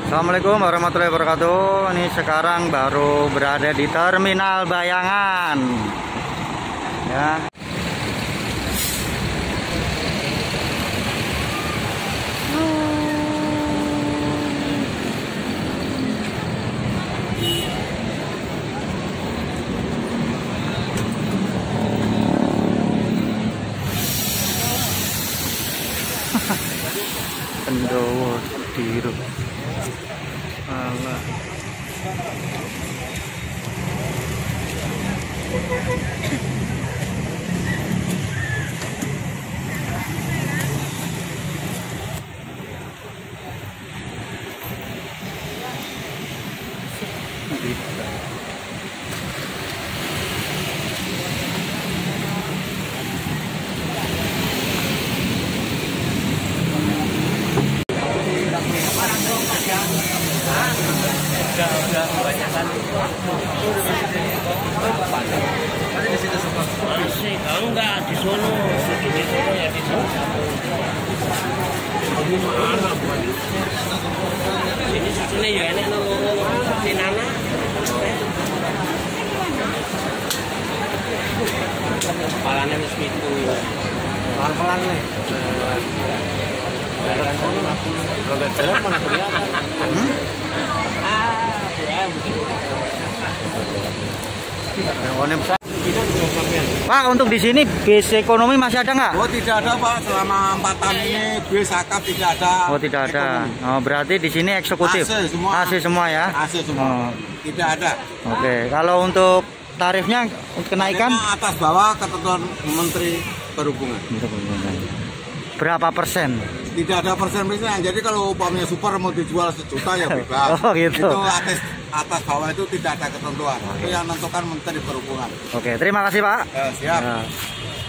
Assalamualaikum warahmatullahi wabarakatuh. Ini sekarang baru berada di Terminal Bayangan. Ya. Pendowo biru. Alah. Udah kebanyakan di situ semua masih enggak di sono ya di sono mana ini susunya ya enak di nana kepalanya wis pitu pelan-pelan nih jalan mana kelihatan. Pak, untuk di sini bis ekonomi masih ada nggak? Oh, tidak ada, Pak. Selama 4 tahun ini bis akap tidak ada. Oh, tidak ada. Oh, berarti di sini eksekutif. AC semua ya? AC semua. Oh. Tidak ada. Oke, kalau untuk tarifnya kenaikan? Atas bawah ketentuan Menteri Perhubungan. Berapa persen? Tidak ada persen-persen. Jadi kalau umpamanya super mau dijual sejuta ya bebas. Oh, gitu. Itu atas bawah itu tidak ada ketentuan. Itu yang menentukan Menteri Perhubungan. Oke, terima kasih Pak. Siap. Ya.